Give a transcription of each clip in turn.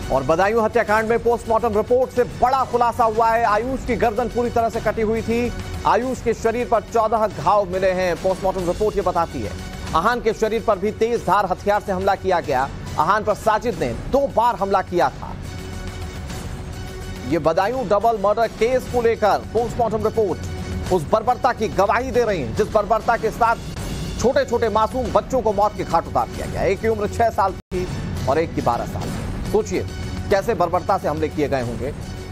और बदायूं हत्याकांड में पोस्टमार्टम रिपोर्ट से बड़ा खुलासा हुआ है। आयुष की गर्दन पूरी तरह से कटी हुई थी। आयुष के शरीर पर 14 घाव मिले हैं। पोस्टमार्टम रिपोर्ट ये बताती है आहान के शरीर पर भी तेज धार हथियार से हमला किया गया। आहान पर साजिद ने 2 बार हमला किया था। ये बदायूं डबल मर्डर केस को लेकर पोस्टमार्टम रिपोर्ट उस बर्बरता की गवाही दे रही है जिस बर्बरता के साथ छोटे छोटे मासूम बच्चों को मौत के घाट उतार दिया गया। एक की उम्र 6 साल की और एक की 12 साल। सोचिए कैसे बर्बरता से हमले किए गए होंगे।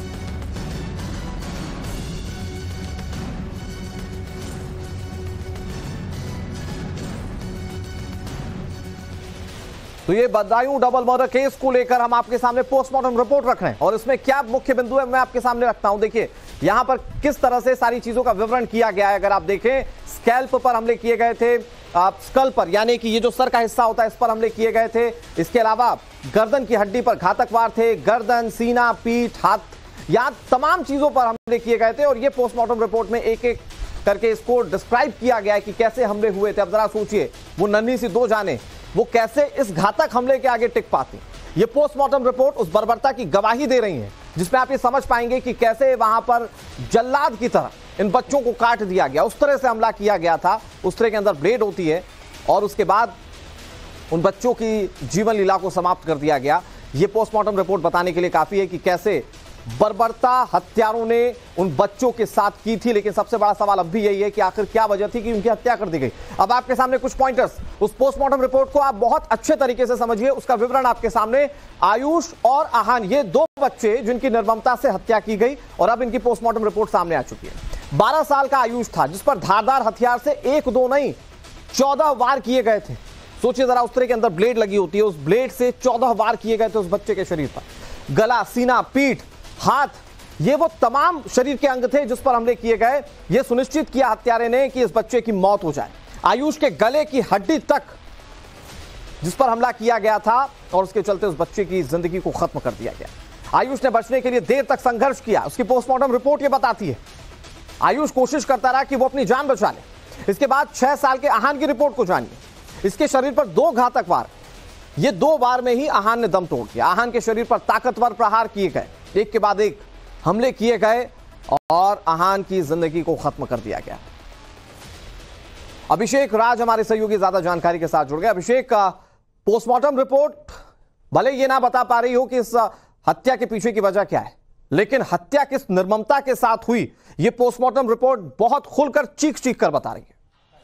तो ये बदायूं डबल मर्डर केस को लेकर हम आपके सामने पोस्टमार्टम रिपोर्ट रख रहे हैं और इसमें क्या मुख्य बिंदु है मैं आपके सामने रखता हूं। देखिए यहां पर किस तरह से सारी चीजों का विवरण किया गया है। अगर आप देखें स्कैल्प पर हमले किए गए थे, स्कल पर यानी कि ये जो सर का हिस्सा होता है इस पर हमले किए गए थे। इसके अलावा गर्दन की हड्डी पर घातक वार थे। गर्दन, सीना, पीठ, हाथ, यहां तमाम चीजों पर हमले किए गए थे और ये पोस्टमार्टम रिपोर्ट में एक एक करके इसको डिस्क्राइब किया गया है कि कैसे हमले हुए थे। अब जरा सोचिए वो नन्ही सी 2 जानें वो कैसे इस घातक हमले के आगे टिक पाती। ये पोस्टमार्टम रिपोर्ट उस बर्बरता की गवाही दे रही है जिसमें आप ये समझ पाएंगे कि कैसे वहां पर जल्लाद की तरह इन बच्चों को काट दिया गया। उस तरह से हमला किया गया था। उस तरह के अंदर ब्लेड होती है और उसके बाद उन बच्चों की जीवन लीला को समाप्त कर दिया गया। ये पोस्टमार्टम रिपोर्ट बताने के लिए काफी है कि कैसे बर्बरता हत्यारों ने उन बच्चों के साथ की थी। लेकिन सबसे बड़ा सवाल अब भी यही है कि आखिर क्या वजह थी कि उनकी हत्या कर दी गई। अब आपके सामने कुछ पॉइंटर्स, उस पोस्टमार्टम रिपोर्ट को आप बहुत अच्छे तरीके से समझिए। उसका विवरण आपके सामने। आयुष और आहान ये 2 बच्चे जिनकी निर्ममता से हत्या की गई और अब इनकी पोस्टमार्टम रिपोर्ट सामने आ चुकी है। 12 साल का आयुष था जिस पर धारदार हथियार से 1-2 नहीं 14 वार किए गए थे। सोचिए जरा, उस तरह के अंदर ब्लेड लगी होती है, उस ब्लेड से 14 वार किए गए थे उस बच्चे के शरीर पर। गला, सीना, पीठ, हाथ, ये वो तमाम शरीर के अंग थे जिस पर हमले किए गए। ये सुनिश्चित किया हत्यारे ने कि इस बच्चे की मौत हो जाए। आयुष के गले की हड्डी तक जिस पर हमला किया गया था और उसके चलते उस बच्चे की जिंदगी को खत्म कर दिया गया। आयुष ने बचने के लिए देर तक संघर्ष किया। उसकी पोस्टमार्टम रिपोर्ट ये बताती है आयुष कोशिश करता रहा कि वो अपनी जान बचा ले। इसके बाद 6 साल के आहान की रिपोर्ट को जानिए। इसके शरीर पर 2 घातक वार, ये 2 वार में ही आहान ने दम तोड़ दिया। आहान के शरीर पर ताकतवर प्रहार किए गए, एक के बाद एक हमले किए गए और आहान की जिंदगी को खत्म कर दिया गया। अभिषेक राज हमारे सहयोगी ज्यादा जानकारी के साथ जुड़ गए। अभिषेक, पोस्टमार्टम रिपोर्ट भले ये ना बता पा रही हो कि इस हत्या के पीछे की वजह क्या है, लेकिन हत्या किस निर्ममता के साथ हुई ये पोस्टमार्टम रिपोर्ट बहुत खुलकर चीख चीख कर बता रही है।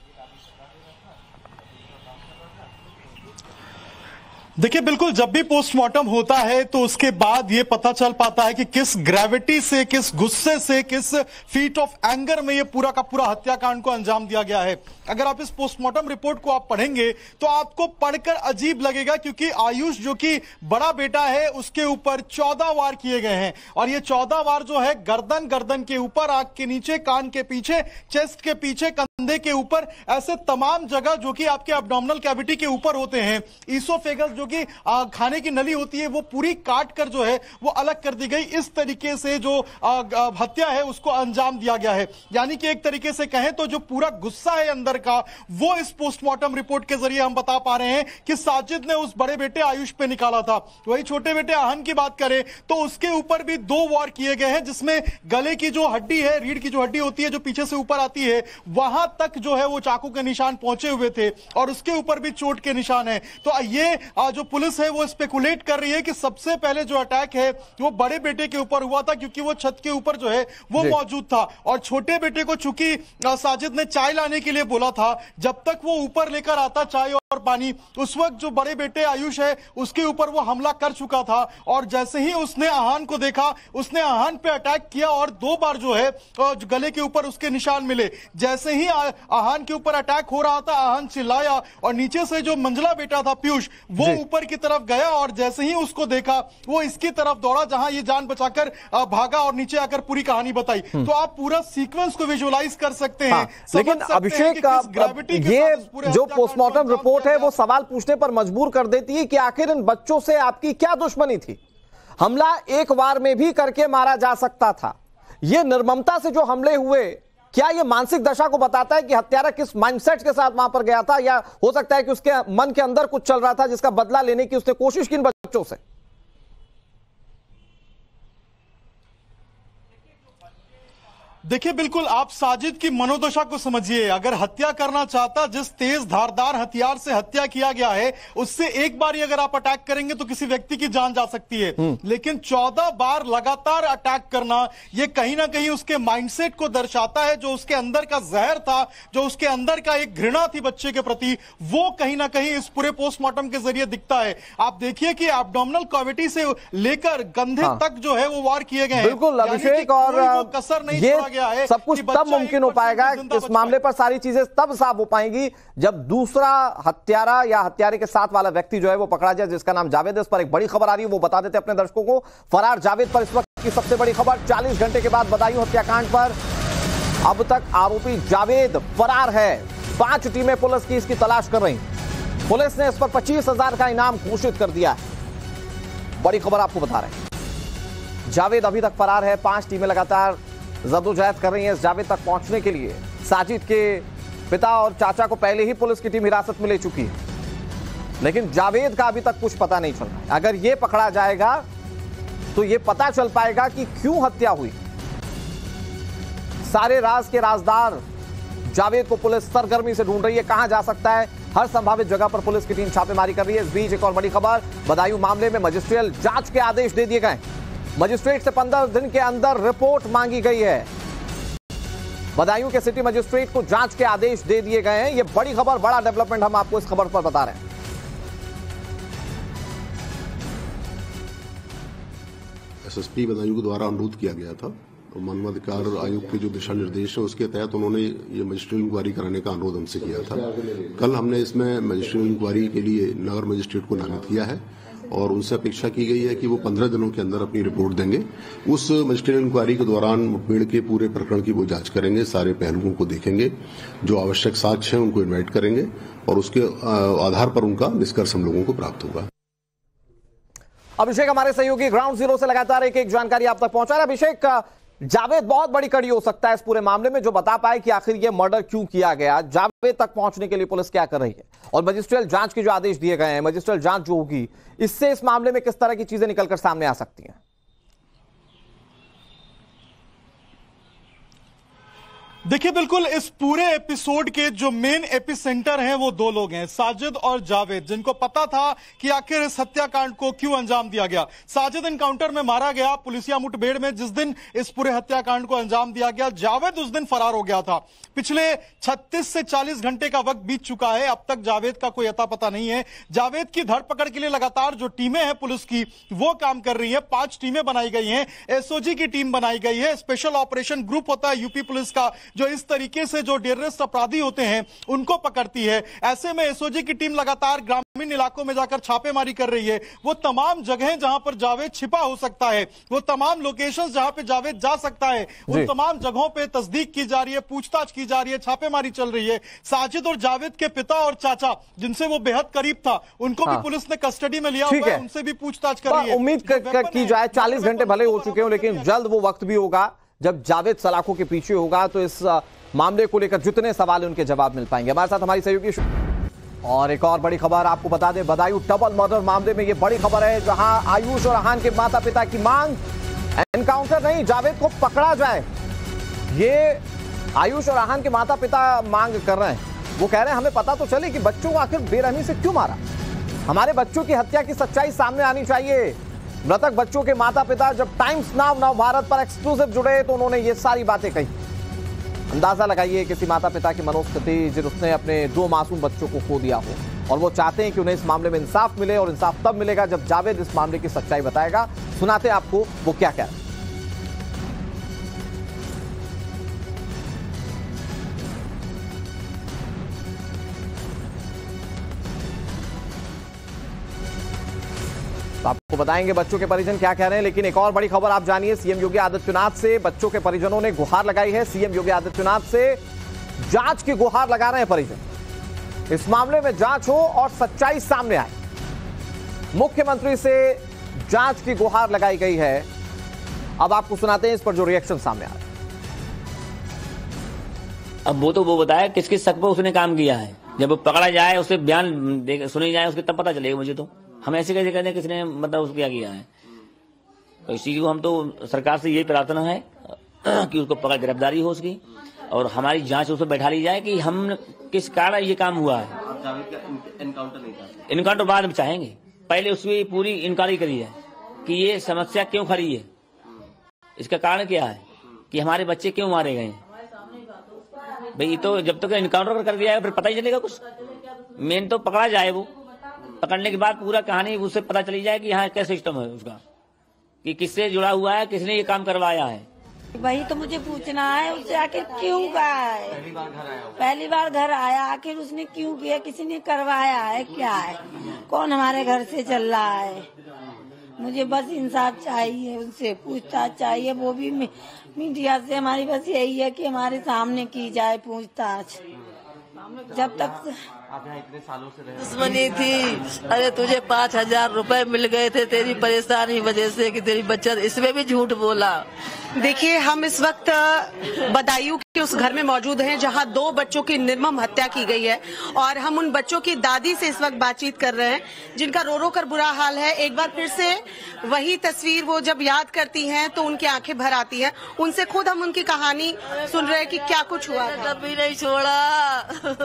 देखिए बिल्कुल, जब भी पोस्टमार्टम होता है तो उसके बाद ये पता चल पाता है कि किस ग्रेविटी से, किस गुस्से से, किस फीट ऑफ एंगर में ये पूरा का पूरा हत्याकांड को अंजाम दिया गया है। अगर आप इस पोस्टमार्टम रिपोर्ट को आप पढ़ेंगे तो आपको पढ़कर अजीब लगेगा, क्योंकि आयुष जो कि बड़ा बेटा है उसके ऊपर 14 वार किए गए हैं और ये 14 वार जो है गर्दन के ऊपर, आंख के नीचे, कान के पीछे, चेस्ट के पीछे, कंधे के ऊपर, ऐसे तमाम जगह जो कि आपके एब्डोमिनल कैविटी के ऊपर होते हैं। ईसोफेगस जो कि खाने की नली होती है वो पूरी काट कर जो है वो अलग कर दी गई। इस तरीके से जो हत्या है उसको अंजाम दिया गया है। यानी कि एक तरीके से कहें तो जो पूरा गुस्सा है अंदर का वो इस पोस्टमार्टम रिपोर्ट के जरिए हम बता पा रहे हैं कि साजिद ने उस बड़े बेटे आयुष पे निकाला था। वही छोटे बेटे आहान की बात करें तो उसके ऊपर भी 2 वार किए गए हैं, जिसमें गले की जो हड्डी है, रीढ़ की जो हड्डी होती है जो पीछे से ऊपर आती है, वहां तक जो है वो चाकू के निशान पहुंचे हुए थे और उसके ऊपर भी चोट के निशान है। तो ये जो पुलिस है वो स्पेकुलेट कर रही है कि सबसे पहले जो अटैक है वो बड़े बेटे के ऊपर हुआ था, क्योंकि वो छत के ऊपर जो है वो मौजूद था और छोटे बेटे को चूंकि साजिद ने चाय लाने के लिए बोला था, जब तक वो ऊपर लेकर आता चाय और पानी, उस वक्त जो बड़े बेटे आयुष है उसके ऊपर वो हमला कर चुका था और जैसे ही उसने आहान को देखा उसने आहान पे अटैक किया और 2 बार जो है गले के ऊपर उसके निशान मिले। जैसे ही आहान के ऊपर अटैक हो रहा था आहान चिल्लाया और नीचे से जो मंझला बेटा था पीयूष वो ऊपर की तरफ गया और जैसे ही उसको देखा वो इसकी तरफ दौड़ा जहां ये जान बचाकर भागा और नीचे आकर पूरी कहानी बताई। तो आप पूरा सीक्वेंस को विजुअलाइज कर सकते हैं। लेकिन अभिषेक, ये जो पोस्टमार्टम रिपोर्ट है वो सवाल पूछने पर मजबूर कर देती है कि आखिर इन बच्चों से आपकी क्या दुश्मनी थी। हमला 1 वार में भी करके मारा जा सकता था। ये निर्ममता से जो हमले हुए, क्या यह मानसिक दशा को बताता है कि हत्यारा किस माइंडसेट के साथ वहां पर गया था, या हो सकता है कि उसके मन के अंदर कुछ चल रहा था जिसका बदला लेने की उसने कोशिश की इन बच्चों से? देखिए बिल्कुल आप साजिद की मनोदशा को समझिए। अगर हत्या करना चाहता, जिस तेज धारदार हथियार से हत्या किया गया है उससे एक बार ही अगर आप अटैक करेंगे तो किसी व्यक्ति की जान जा सकती है, लेकिन 14 बार लगातार अटैक करना यह कहीं ना कहीं उसके माइंडसेट को दर्शाता है। जो उसके अंदर का जहर था, जो उसके अंदर का एक घृणा थी बच्चे के प्रति, वो कहीं ना कहीं इस पूरे पोस्टमार्टम के जरिए दिखता है। आप देखिए कि एब्डोमिनल कैविटी से लेकर कंधे तक जो है वो वार किए गए। बिल्कुल अभिषेक, और कसर नहीं ये गया है सब कुछ तब मुमकिन हो पाएगा, इस मामले पर सारी चीजें तब साफ हो पाएंगी जब दूसरा हत्यारा या हत्यारे के साथ वाला व्यक्ति जो है वो पकड़ा जाए, जिसका नाम जावेद है। इस पर एक बड़ी खबर आ रही है, वो बता देते अपने दर्शकों को। फरार जावेद पर इस वक्त की सबसे बड़ी खबर, 40 घंटे के बाद बदायूं हत्याकांड पर अब तक आरोपी जावेद फरार है। 5 टीमें पुलिस की इसकी तलाश कर रही। पुलिस ने इस पर 25,000 का इनाम घोषित कर दिया है। बड़ी खबर आपको बता रहे हैं, जावेद अभी तक फरार है। 5 टीमें लगातार जद्दोजहद कर रही हैं इस जावेद तक पहुंचने के लिए। साजिद के पिता और चाचा को पहले ही पुलिस की टीम हिरासत में ले चुकी है, लेकिन जावेद का अभी तक कुछ पता नहीं चल रहा है। अगर यह पकड़ा जाएगा तो यह पता चल पाएगा कि क्यों हत्या हुई। सारे राज के राजदार जावेद को पुलिस सरगर्मी से ढूंढ रही है, कहां जा सकता है। हर संभावित जगह पर पुलिस की टीम छापेमारी कर रही है। इस बीच एक और बड़ी खबर, बदायूं मामले में मजिस्ट्रियल जांच के आदेश दे दिए गए। मजिस्ट्रेट से 15 दिन के अंदर रिपोर्ट मांगी गई है। बदायूं के सिटी मजिस्ट्रेट को जांच के आदेश दे दिए गए हैं। यह बड़ी खबर, बड़ा डेवलपमेंट हम आपको इस खबर पर बता रहे हैं। एसएसपी बदायूं के द्वारा अनुरोध किया गया था, मानवाधिकार आयोग के जो दिशा निर्देश है उसके तहत उन्होंने ये मजिस्ट्रियल इंक्वायरी कराने का अनुरोध हमसे किया था। कल हमने इसमें मजिस्ट्रियल इंक्वायरी के लिए नगर मजिस्ट्रेट को नामित किया है और उनसे अपेक्षा की गई है कि वो 15 दिनों के अंदर अपनी रिपोर्ट देंगे। उस मजिस्ट्रियल इंक्वायरी के दौरान मुठभेड़ के पूरे प्रकरण की वो जांच करेंगे, सारे पहलुओं को देखेंगे, जो आवश्यक साक्ष्य हैं उनको इन्वाइट करेंगे और उसके आधार पर उनका निष्कर्ष हम लोगों को प्राप्त होगा। अभिषेक हमारे सहयोगी ग्राउंड जीरो से लगातार एक जानकारी आप तक पहुंचा रहे। अभिषेक, जावेद बहुत बड़ी कड़ी हो सकता है इस पूरे मामले में, जो बता पाए कि आखिर ये मर्डर क्यों किया गया। जावेद तक पहुंचने के लिए पुलिस क्या कर रही है, और मजिस्ट्रियल जांच के जो आदेश दिए गए हैं, मजिस्ट्रियल जांच जो होगी, इससे इस मामले में किस तरह की चीजें निकलकर सामने आ सकती हैं? देखिए बिल्कुल इस पूरे एपिसोड के जो मेन एपिसेंटर हैं वो 2 लोग हैं, साजिद और जावेद, जिनको पता था कि आखिर इस हत्याकांड को क्यों अंजाम दिया गया। साजिद एनकाउंटर में मारा गया पुलिसिया मुठभेड़ में जिस दिन इस पूरे हत्याकांड को अंजाम दिया गया, जावेद उस दिन फरार हो गया था। पिछले 36 से 40 घंटे का वक्त बीत चुका है, अब तक जावेद का कोई अता पता नहीं है। जावेद की धरपकड़ के लिए लगातार जो टीमें हैं पुलिस की वो काम कर रही है। 5 टीमें बनाई गई हैं, एसओजी की टीम बनाई गई है, स्पेशल ऑपरेशन ग्रुप होता है यूपी पुलिस का, जो इस तरीके से जो टेररिस्ट अपराधी होते हैं उनको पकड़ती है। ऐसे में एसओजी की टीम लगातार ग्रामीण इलाकों में जाकर छापेमारी कर रही है। वो तमाम जगहें जहां पर जावेद छिपा हो सकता है, वो तमाम लोकेशंस जहां पे जावेद जा सकता है, उन तमाम जगहों पे तस्दीक की जा रही है, पूछताछ की जा रही है, छापेमारी चल रही है। साजिद और जावेद के पिता और चाचा, जिनसे वो बेहद करीब था, उनको भी पुलिस ने कस्टडी में लिया हुआ है, उनसे भी पूछताछ कर रही है। उम्मीद की जाए 40 घंटे भले हो चुके हो, लेकिन जल्द वो वक्त भी होगा जब जावेद सलाखों के पीछे होगा, तो इस मामले को लेकर जितने सवाल उनके जवाब मिल पाएंगे। हमारे साथ हमारी सहयोगी। और एक और बड़ी खबर आपको बता दें, बदायूं डबल मर्डर मामले में ये बड़ी खबर है, जहां आयुष और अहान के माता पिता की मांग एनकाउंटर नहीं, जावेद को पकड़ा जाए। ये आयुष और अहान के माता पिता मांग कर रहे हैं। वो कह रहे हैं हमें पता तो चले कि बच्चों को आखिर बेरहमी से क्यों मारा, हमारे बच्चों की हत्या की सच्चाई सामने आनी चाहिए। मृतक बच्चों के माता पिता जब टाइम्स नाउ भारत पर एक्सक्लूसिव जुड़े तो उन्होंने ये सारी बातें कही। अंदाजा लगाइए किसी माता पिता की मनोस्थिति जिसने अपने 2 मासूम बच्चों को खो दिया हो, और वो चाहते हैं कि उन्हें इस मामले में इंसाफ मिले, और इंसाफ तब मिलेगा जब जावेद इस मामले की सच्चाई बताएगा। सुनाते आपको वो क्या कह रहे हैं। तो आपको बताएंगे बच्चों के परिजन क्या कह रहे हैं, लेकिन एक और बड़ी खबर आप जानिए सीएम योगी आदित्यनाथ से। बच्चों के परिजनों ने गुहार लगाई है सीएम योगी आदित्यनाथ से, जांच की गुहार लगा रहे हैं परिजन। इस मामले में जांच हो और सच्चाई सामने आए। मुख्यमंत्री से जांच की गुहार लगाई गई है। अब आपको सुनाते हैं इस पर जो रिएक्शन सामने आ रहा है। अब वो बताया किस किस शक पर उसने काम किया है, जब पकड़ा जाए उससे बयान सुनी जाए उसके तब पता चलेगा मुझे। तो हम ऐसे कैसे कहते हैं किसने मतलब उसको क्या किया है। इसी को हम तो सरकार से यही प्रार्थना है कि उसको पकड़ गिरफ्तारी हो उसकी और हमारी जांच उसको बैठा ली जाए कि हम किस कारण ये काम हुआ है। इनकाउंटर बाद में चाहेंगे, पहले उसकी पूरी इंक्वायरी करी जाए कि ये समस्या क्यों खड़ी है, इसका कारण क्या है कि हमारे बच्चे क्यों मारे गए हैं। भाई तो जब तक इनकाउंटर कर दिया है फिर पता ही चलेगा कुछ। मेन तो पकड़ा जाए, वो पकड़ने के बाद पूरा कहानी उससे पता चली जाए कि यहाँ क्या सिस्टम है उसका, कि किससे जुड़ा हुआ है, किसने ये काम करवाया है। वही तो मुझे पूछना है उससे, आखिर क्यों गया है। पहली बार घर आया, आखिर उसने क्यों किया, किसी ने करवाया है, क्या है, कौन हमारे घर से चल रहा है। मुझे बस इंसाफ चाहिए, उनसे पूछताछ चाहिए, वो भी मीडिया से। हमारी बस यही है कि हमारे सामने की जाए पूछताछ। जब तक इतने सालों से दुश्मनी थी, अरे तुझे 5,000 रुपए मिल गए थे तेरी परेशानी वजह से कि तेरी बचत, इसमें भी झूठ बोला। देखिए, हम इस वक्त बदायूं के उस घर में मौजूद हैं जहां 2 बच्चों की निर्मम हत्या की गई है और हम उन बच्चों की दादी से इस वक्त बातचीत कर रहे हैं जिनका रो रो कर बुरा हाल है। एक बार फिर से वही तस्वीर वो जब याद करती हैं तो उनकी आंखें भर आती हैं। उनसे खुद हम उनकी कहानी सुन रहे हैं कि क्या कुछ हुआ था। कभी नहीं छोड़ा।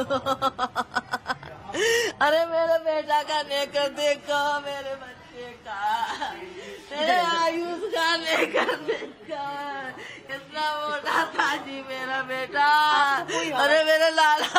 अरे मेरे बेटा का नेकर देखो, मेरे बच्चे का, मेरे आयुष का नेकर देखो, कितना मोटा था जी मेरा बेटा। अरे मेरे लाला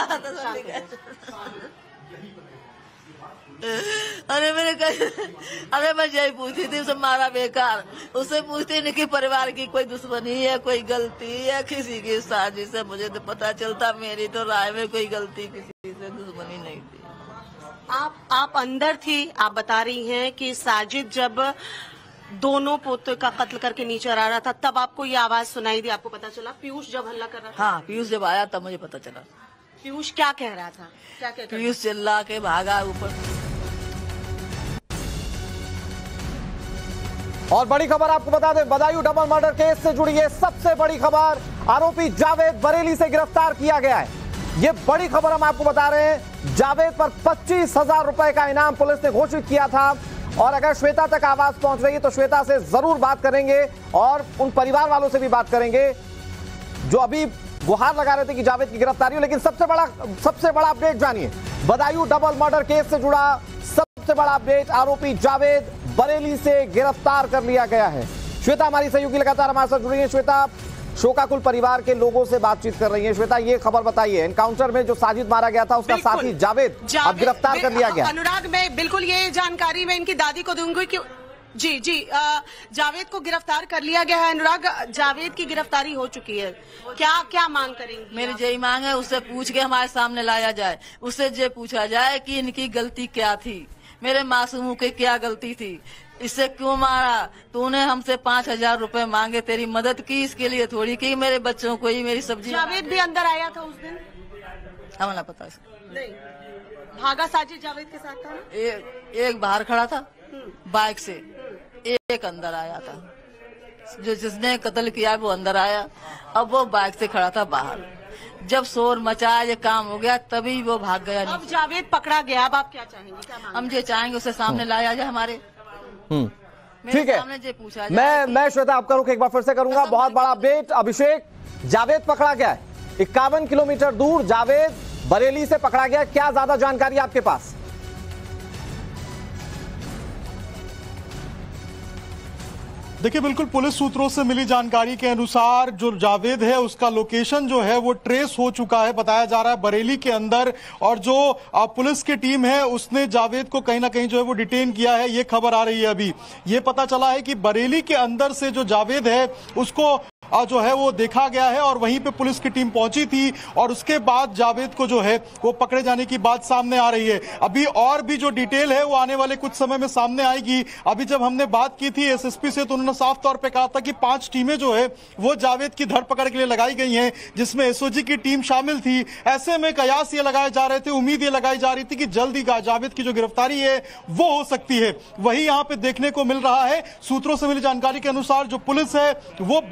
अरे मैं यही पूछती थी, उसे मारा बेकार। उससे पूछती नहीं कि परिवार की कोई दुश्मनी है, कोई गलती है, किसी की साजिश है। मुझे तो पता चलता, मेरी तो राय में कोई गलती, किसी से दुश्मनी नहीं थी। आप अंदर थी, आप बता रही हैं कि साजिद जब दोनों पोते का कत्ल करके नीचे आ रहा था तब आपको ये आवाज सुनाई दी, आपको पता चला? पीयूष जब हल्ला कर रहा था? हाँ, पीयूष जब आया तब मुझे पता चला। पीयूष क्या कह रहा था? क्या कहता? पीयूष चिल्ला के भागा ऊपर। और बड़ी खबर आपको बता दें, बदायूं डबल मर्डर केस से जुड़ी है सबसे बड़ी खबर। आरोपी जावेद बरेली से गिरफ्तार किया गया है। ये बड़ी खबर हम आपको बता रहे हैं। जावेद पर 25,000 रुपए का इनाम पुलिस ने घोषित किया था और अगर श्वेता तक आवाज पहुंच रही है तो श्वेता से जरूर बात करेंगे और उन परिवार वालों से भी बात करेंगे जो अभी गुहार लगा रहे थे कि जावेद की गिरफ्तारी हो। लेकिन सबसे बड़ा अपडेट जानिए, बदायूं डबल मर्डर केस से जुड़ा सबसे बड़ा अपडेट, आरोपी जावेद बरेली से गिरफ्तार कर लिया गया है। श्वेता हमारी सहयोगी लगातार हमारे साथ जुड़ी है। श्वेता, शोकाकुल परिवार के लोगों से बातचीत कर रही है। श्वेता, ये खबर बताइए, एनकाउंटर में जो साजिद मारा गया था उसका साथी जावेद अब गिरफ्तार कर लिया गया। अनुराग, मैं बिल्कुल ये जानकारी मैं इनकी दादी को दूंगी कि जी जावेद को गिरफ्तार कर लिया गया है। अनुराग, जावेद की गिरफ्तारी हो चुकी है, क्या मांग करेंगे? मेरी यही मांग है, उससे पूछ के हमारे सामने लाया जाए, उससे ये पूछा जाए कि इनकी गलती क्या थी, मेरे मासूमों की क्या गलती थी, इससे क्यों मारा, तूने हमसे 5,000 रुपए मांगे, तेरी मदद की, इसके लिए थोड़ी की मेरे बच्चों को ही मेरी सब्जी। जावेद भी अंदर आया था उस दिन? हमें ना पता नहीं, भागा साजिद जावेद के साथ था ना? एक बाहर खड़ा था बाइक से, एक अंदर आया था, जो जिसने कत्ल किया वो अंदर आया, अब वो बाइक से खड़ा था बाहर। जब शोर मचा, ये काम हो गया, तभी वो भाग गया। अब जावेद पकड़ा गया, अब आप क्या चाहेंगे? हम ये चाहेंगे उसे सामने लाया जाए हमारे। ठीक है, मैं श्वेता आपका रुख एक बार फिर से करूंगा। बहुत बड़ा अपडेट, अभिषेक, जावेद पकड़ा गया है 51 किलोमीटर दूर, जावेद बरेली से पकड़ा गया। क्या ज्यादा जानकारी आपके पास? देखिए, बिल्कुल पुलिस सूत्रों से मिली जानकारी के अनुसार जो जावेद है उसका लोकेशन जो है वो ट्रेस हो चुका है, बताया जा रहा है बरेली के अंदर, और जो पुलिस की टीम है उसने जावेद को कहीं ना कहीं जो है वो डिटेन किया है। ये खबर आ रही है, अभी ये पता चला है कि बरेली के अंदर से जो जावेद है उसको जो है वो देखा गया है और वहीं पे पुलिस की टीम पहुंची थी और उसके बाद जावेद को जो है वो पकड़े जाने की बात सामने आ रही है। अभी और भी जो डिटेल है वो आने वाले कुछ समय में सामने आएगी। अभी जब हमने बात की थी एसएसपी से तो उन्होंने साफ तौर पे कहा था कि 5 टीमें जो है वो जावेद की धरपकड़ के लिए लगाई गई हैं, जिसमें एसओजी की टीम शामिल थी। ऐसे में कयास ये लगाए जा रहे थे, उम्मीद ये लगाई जा रही थी कि जल्द ही जावेद की जो गिरफ्तारी है वो हो सकती है। वही यहाँ पे देखने को मिल रहा है। सूत्रों से मिली जानकारी के अनुसार जो पुलिस है वो बरेली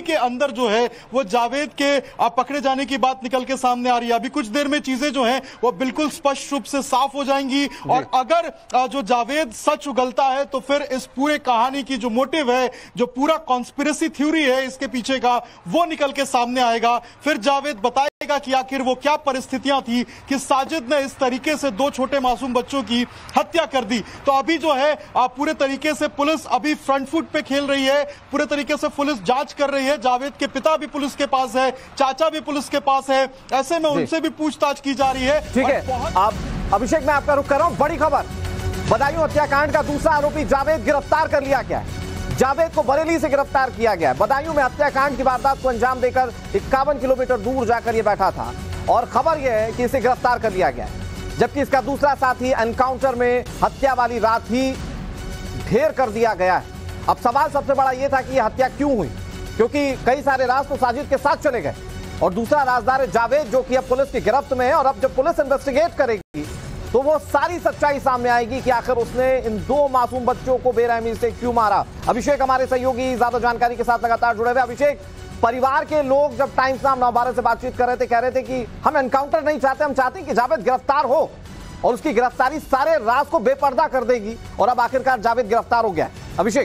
के अंदर जो है वो जावेद के पकड़े जाने की बात निकल के सामने आ रही है। अभी कुछ देर में चीजें जो है वो बिल्कुल स्पष्ट रूप से साफ हो जाएंगी और अगर जो जावेद सच उगलता है तो फिर इस पूरे कहानी की जो मोटिव है, जो पूरा कॉन्स्पिरेसी थ्योरी है इसके पीछे का, वो निकल के सामने आएगा। फिर जावेद बताएगा कि आखिर वो क्या परिस्थितियां थी कि साजिद ने इस तरीके से दो छोटे मासूम बच्चों की हत्या कर दी। तो अभी जो है पूरे तरीके से पुलिस अभी फ्रंट फुट पे खेल रही है, पूरे तरीके से पुलिस जांच कर रही है। जावेद के पिता भी पुलिस के पास है, चाचा भी पुलिस के पास है, ऐसे में उनसे भी पूछताछ की जा रही है। ठीक है, अब अभिषेक मैं आपका रुख कर रहा हूं। बड़ी खबर, बदायूं हत्याकांड का दूसरा आरोपी जावेद गिरफ्तार कर लिया गया है। जावेद को बरेली से गिरफ्तार किया गया है। बदायूं में हत्याकांड की वारदात को अंजाम देकर 51 किलोमीटर दूर जाकर यह बैठा था और खबर यह है कि इसे गिरफ्तार कर लिया गया है, जबकि इसका दूसरा साथी एनकाउंटर में हत्या वाली रात ही ढेर कर दिया गया है। अब सवाल सबसे बड़ा यह था कि यह हत्या क्यों हुई, क्योंकि कई सारे राज तो साजिद के साथ चले गए और दूसरा राजदार है जावेद, जो कि अब पुलिस की गिरफ्त में है। और अब जब पुलिस इन्वेस्टिगेट करेगी तो वो सारी सच्चाई सामने आएगी कि आखिर उसने इन दो मासूम बच्चों को बेरहमी से क्यों मारा। अभिषेक हमारे सहयोगी ज्यादा जानकारी के साथ लगातार जुड़े हुए। अभिषेक, परिवार के लोग जब टाइम्स नाम 9/12 से बातचीत कर रहे थे, कह रहे थे कि हम एनकाउंटर नहीं चाहते, हम चाहते हैं कि जावेद गिरफ्तार हो और उसकी गिरफ्तारी सारे राज को बेपर्दा कर देगी। और अब आखिरकार जावेद गिरफ्तार हो गया है। अभिषेक,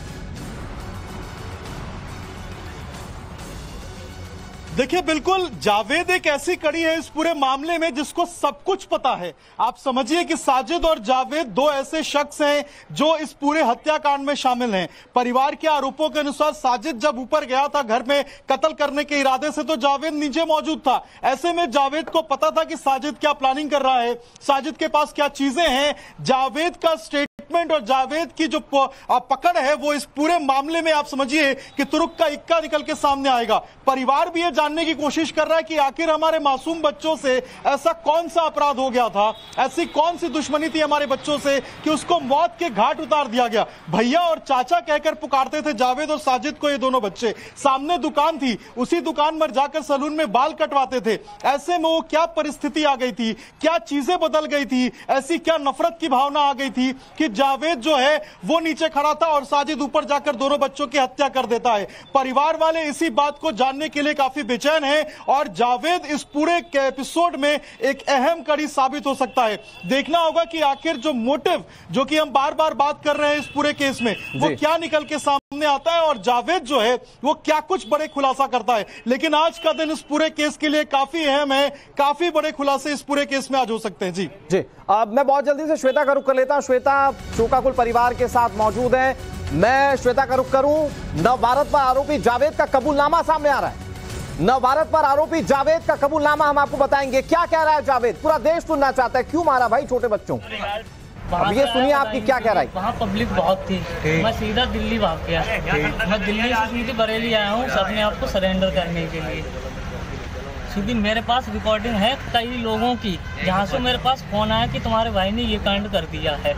देखिए बिल्कुल जावेद एक ऐसी कड़ी है इस पूरे मामले में जिसको सब कुछ पता है। आप समझिए कि साजिद और जावेद दो ऐसे शख्स हैं जो इस पूरे हत्याकांड में शामिल हैं। परिवार के आरोपों के अनुसार साजिद जब ऊपर गया था घर में कत्ल करने के इरादे से तो जावेद नीचे मौजूद था। ऐसे में जावेद को पता था कि साजिद क्या प्लानिंग कर रहा है, साजिद के पास क्या चीजें हैं। जावेद का स्टेटमेंट और जावेद की जो पकड़ है वो इस पूरे मामले में आप समझिए कि तुरुक का इक्का निकल के सामने आएगा। परिवार भी ये जानने की कोशिश कर रहा है कि आखिर हमारे मासूम बच्चों से ऐसा कौन सा अपराध हो गया था, ऐसी कौन सी दुश्मनी थी हमारे बच्चों से कि उसको मौत के घाट उतार दिया गया। भैया और चाचा कहकर पुकारते थे जावेद और साजिद को ये दोनों बच्चे। सामने दुकान थी, उसी दुकान पर जाकर सैलून में बाल कटवाते थे। ऐसे में वो क्या परिस्थिति आ गई थी, क्या चीजें बदल गई थी, ऐसी क्या नफरत की भावना आ गई थी कि जावेद जो है वो नीचे खड़ा था और साजिद ऊपर जाकर दोनों बच्चों की हत्या कर देता है। परिवार वाले इसी बात को जानने के लिए काफी बेचैन है और जावेद इस पूरे एपिसोड में एक अहम कड़ी साबित हो सकता है। देखना होगा कि आखिर जो मोटिव जो कि हम बार बार बात कर रहे हैं इस पूरे केस में वो क्या निकल के सामने आता है और जावेद जो है वो क्या कुछ बड़े खुलासा करता है। लेकिन आज का दिन इस पूरे केस के लिए काफी अहम है, काफी बड़े खुलासे इस पूरे केस में आज हो सकते हैं। जी मैं बहुत जल्दी से श्वेता का रुख कर लेता हूं। श्वेता शोकाकुल परिवार के साथ मौजूद है। मैं श्वेता का रुख करूं, नवभारत पर आरोपी जावेद का कबूलनामा सामने आ रहा है। नवभारत पर आरोपी जावेद का कबूलनामा हम आपको बताएंगे। क्या कह रहा है जावेद, पूरा देश सुनना चाहता है, क्यों मारा भाई छोटे बच्चों। अब ये सुनिए आपकी क्या कह रहा है। वहाँ पब्लिक बहुत थी, मैं सीधा दिल्ली भाग गया। मैं दिल्ली से सीधे बरेली आया हूँ अपने आप को सरेंडर करने के लिए। सीधी मेरे पास रिकॉर्डिंग है कई लोगों की, जहाँ से मेरे पास फोन आया कि तुम्हारे भाई ने ये कांड कर दिया है।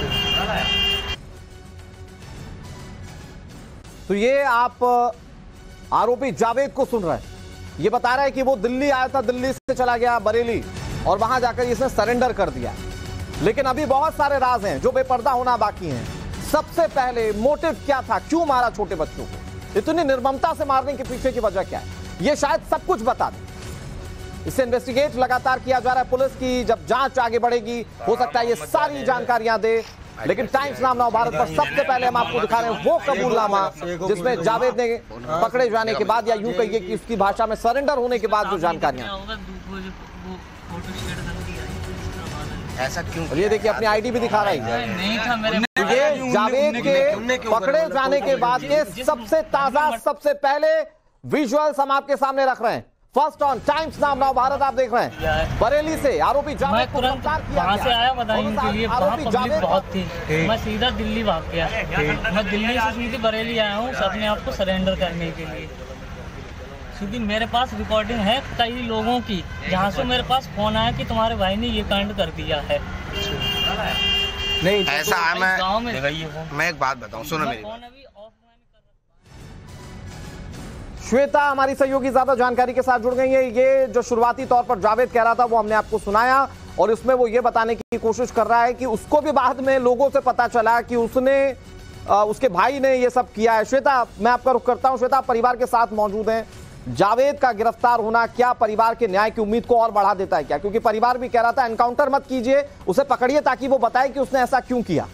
तो ये आप आरोपी जावेद को सुन रहे हैं। ये बता रहा है कि वो दिल्ली आया था, दिल्ली से चला गया बरेली और वहां जाकर इसने सरेंडर कर दिया। लेकिन अभी बहुत सारे राज हैं जो बेपर्दा होना बाकी हैं। सबसे पहले मोटिव क्या था, क्यों मारा छोटे बच्चों को, इतनी निर्ममता से मारने के पीछे की वजह क्या है, ये शायद सब कुछ बता दें। इसे इन्वेस्टिगेट लगातार किया जा रहा है पुलिस की। जब जांच आगे बढ़ेगी हो सकता है ये सारी जानकारियां दे। लेकिन टाइम्स नाम नवभारत पर सबसे पहले हम आपको दिखा रहे हैं वो कबूलनामा जिसमें जावेद ने पकड़े जाने के बाद, या यूं कहिए कि उसकी भाषा में सरेंडर होने के बाद जो जानकारियां, ऐसा क्यों। ये देखिए अपनी आईडी भी दिखा रही है। ये जावेद के पकड़े जाने के बाद के सबसे ताजा, सबसे पहले विजुअल्स हम आपके सामने रख रहे हैं। फर्स्ट ऑन टाइम्स नाम नवभारत आप देख रहे हैं। बरेली से आरोपी जावेद को गिरफ्तार किया गया। वहाँ से आया बदायूं के लिए, वहाँ पब्लिक बहुत थी, मैं सीधा दिल्ली भाग गया। मैं दिल्ली से सीधे बरेली आया हूँ अपने आप को सरेंडर करने के लिए। सीधी मेरे पास रिकॉर्डिंग है कई लोगों की, जहाँ से मेरे पास फोन आया कि तुम्हारे भाई ने ये कांड कर दिया है। नहीं ऐसा है। मैं एक बात बताऊँ, सुनो मेरी। श्वेता हमारी सहयोगी ज्यादा जानकारी के साथ जुड़ गई है। ये जो शुरुआती तौर पर जावेद कह रहा था वो हमने आपको सुनाया और इसमें वो ये बताने की कोशिश कर रहा है कि उसको भी बाद में लोगों से पता चला कि उसने उसके भाई ने ये सब किया है। श्वेता, मैं आपका रुख करता हूं। श्वेता, परिवार के साथ मौजूद हैं। जावेद का गिरफ्तार होना क्या परिवार के न्याय की उम्मीद को और बढ़ा देता है क्या? क्योंकि परिवार भी कह रहा था एनकाउंटर मत कीजिए, उसे पकड़िए ताकि वो बताए कि उसने ऐसा क्यों किया।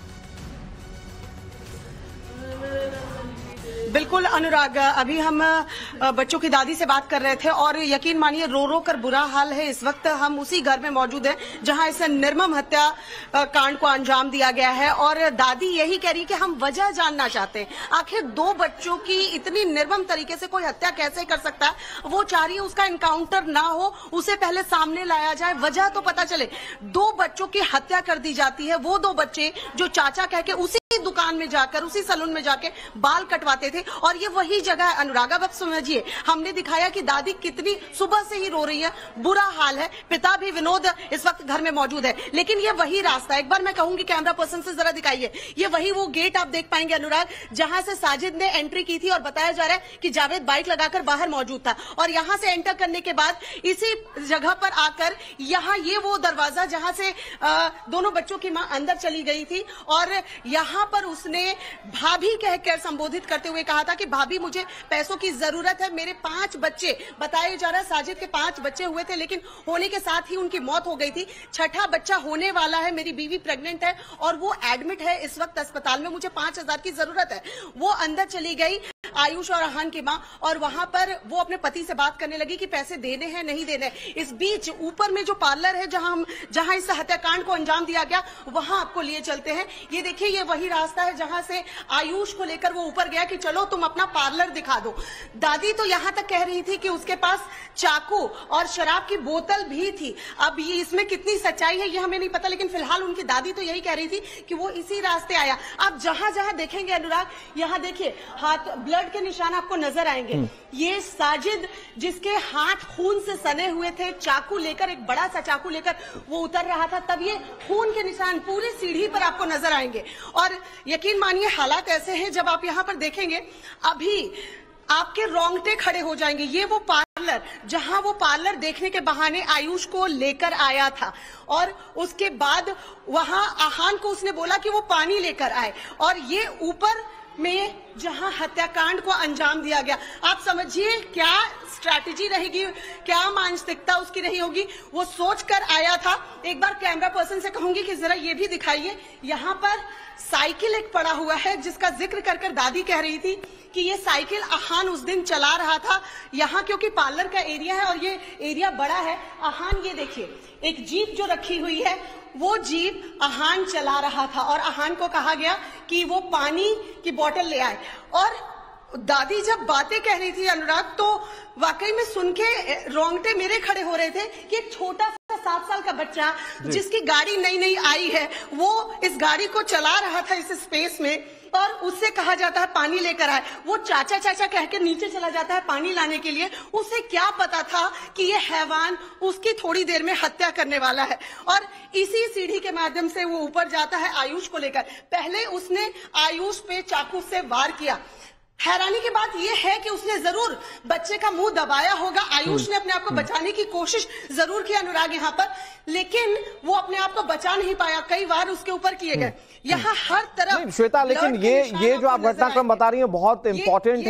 बिल्कुल अनुराग, अभी हम बच्चों की दादी से बात कर रहे थे और यकीन मानिए रो रो कर बुरा हाल है। इस वक्त हम उसी घर में मौजूद हैं जहां इस निर्मम हत्या कांड को अंजाम दिया गया है और दादी यही कह रही है कि हम वजह जानना चाहते हैं, आखिर दो बच्चों की इतनी निर्मम तरीके से कोई हत्या कैसे कर सकता है। वो चाह रही है उसका एनकाउंटर ना हो, उसे पहले सामने लाया जाए, वजह तो पता चले। दो बच्चों की हत्या कर दी जाती है, वो दो बच्चे जो चाचा कह के उसी दुकान में जाकर, उसी सैलून में जाके बाल कटवाते थे और ये वही जगह है। अनुराग, अब समझिए, हमने दिखाया कि दादी कितनी सुबह से ही रो रही है, बुरा हाल है। पिता भी विनोद इस वक्त घर में मौजूद है, लेकिन ये वही रास्ता, एक बार मैं कहूंगी कैमरा पर्सन से जरा दिखाइए, ये वही वो गेट आप देख पाएंगे अनुराग, जहां से साजिद ने एंट्री की थी और बताया जा रहा है कि जावेद बाइक लगाकर बाहर मौजूद था और यहां से एंटर करने के बाद इसी जगह पर आकर यहाँ ये वो दरवाजा जहां से दोनों बच्चों की मां अंदर चली गई थी और यहाँ पर उसने भाभी कहकर संबोधित करते हुए कहा था कि भाभी मुझे पैसों की जरूरत है, मेरे 5 बच्चे, बताया जा रहा है साजिद के 5 बच्चे हुए थे लेकिन होने के साथ ही उनकी मौत हो गई थी। 6ठा बच्चा होने वाला है, मेरी बीवी प्रेग्नेंट है और वो एडमिट है इस वक्त अस्पताल में, मुझे 5,000 की जरूरत है। वो अंदर चली गई आयुष और अहान की मां और वहां पर वो अपने पति से बात करने लगी कि पैसे देने हैं नहीं देने। इस बीच ऊपर में जो पार्लर है जहां इस हत्याकांड को अंजाम दिया गया, वहां आपको लिए चलते हैं। ये देखिए, ये वही रास्ता है जहां से आयुष को लेकर वो ऊपर गया कि चलो तुम अपना पार्लर दिखा दो। दादी तो यहां तक कह रही थी कि उसके पास चाकू और शराब की बोतल भी थी। अब ये इसमें कितनी सच्चाई है ये हमें नहीं पता, लेकिन फिलहाल उनकी दादी तो यही कह रही थी कि वो इसी रास्ते आया। आप जहां जहां देखेंगे अनुराग, यहां देखिए हाथ ब्लड के निशान आपको नजर आएंगे। ये साजिद जिसके हाथ खून से सने हुए थे, चाकू लेकर, एक बड़ा सा चाकू लेकर वो उतर रहा था, तब ये खून के निशान पूरी सीढ़ी पर आपको नजर आएंगे। और यकीन मानिए हालात ऐसे हैं, जब आप यहां पर देखेंगे अभी आपके रोंगटे खड़े हो जाएंगे। ये वो पार्लर जहां वो पार्लर देखने के बहाने आयुष को लेकर आया था और उसके बाद वहां आहान को उसने बोला कि वो पानी लेकर आए और ये ऊपर में जहां हत्याकांड को अंजाम दिया गया। आप समझिए क्या स्ट्रैटेजी रहेगी, क्या मानसिकता उसकी रही होगी, वो सोचकर आया था। एक बार कैमरा पर्सन से कहूंगी कि जरा ये भी दिखाइए, यहाँ पर साइकिल एक पड़ा हुआ है जिसका जिक्र कर दादी कह रही थी कि ये साइकिल आहान उस दिन चला रहा था। यहाँ क्योंकि पार्लर का एरिया है और ये एरिया बड़ा है, आहान ये देखिए एक जीप जो रखी हुई है वो जीप आहान चला रहा था और आहान को कहा गया कि वो पानी की बोतल ले आए। और दादी जब बातें कह रही थी अनुराग, तो वाकई में सुन के रोंगटे मेरे खड़े हो रहे थे कि एक छोटा सा 7 साल का बच्चा जिसकी गाड़ी नई नई आई है, वो इस गाड़ी को चला रहा था इस स्पेस में और उससे कहा जाता है पानी लेकर आए। वो चाचा चाचा कह के नीचे चला जाता है पानी लाने के लिए। उसे क्या पता था कि ये हैवान उसकी थोड़ी देर में हत्या करने वाला है। और इसी सीढ़ी के माध्यम से वो ऊपर जाता है आयुष को लेकर। पहले उसने आयुष पे चाकू से वार किया। हैरानी की बात यह है कि उसने जरूर बच्चे का मुंह दबाया होगा। आयुष ने अपने आप को बचाने की कोशिश जरूर की अनुराग यहाँ पर, लेकिन वो अपने आप को बचा नहीं पाया। कई बार उसके ऊपर किए गए। यहाँ हर तरफ श्वेता, लेकिन ये जो आप घटनाक्रम बता रही हैं बहुत इंपॉर्टेंट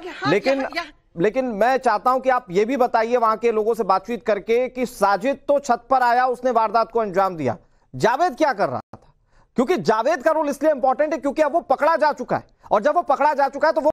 है। लेकिन मैं चाहता हूं कि आप ये भी बताइए वहां के लोगों से बातचीत करके कि साजिद तो छत पर आया, उसने वारदात को अंजाम दिया, जावेद क्या कर रहा था? क्योंकि जावेद का रोल इसलिए इंपॉर्टेंट है क्योंकि अब वो पकड़ा जा चुका है और जब वो पकड़ा जा चुका है तो वो